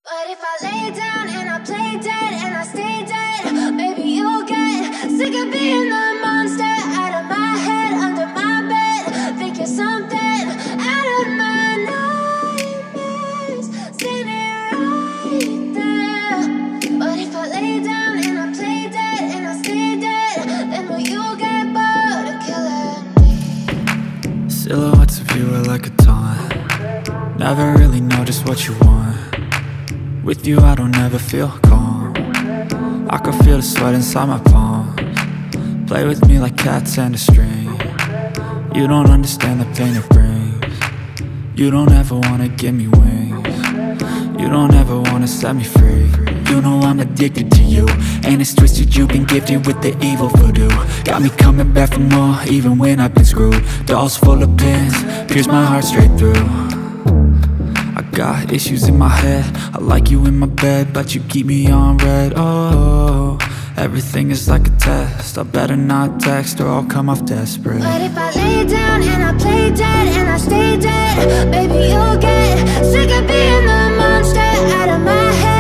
But if I lay down and I play dead and I stay dead, maybe you'll get sick of being the monster out of my head, under my bed. Think you're something out of my nightmares, standing right there. But if I lay down and I play dead and I stay dead, then will you get bored of killing me? Silhouettes of you are like a taunt. Never really know just what you want. With you I don't ever feel calm. I can feel the sweat inside my palms. Play with me like cats and a string. You don't understand the pain it brings. You don't ever wanna give me wings. You don't ever wanna set me free. You know I'm addicted to you, and it's twisted, you've been gifted with the evil voodoo. Got me coming back for more, even when I've been screwed. Dolls full of pins, pierce my heart straight through. I got issues in my head, I like you in my bed, but you keep me on red. Oh, everything is like a test, I better not text or I'll come off desperate. But if I lay down and I play dead and I stay dead, baby you'll get sick of being the monster out of my head,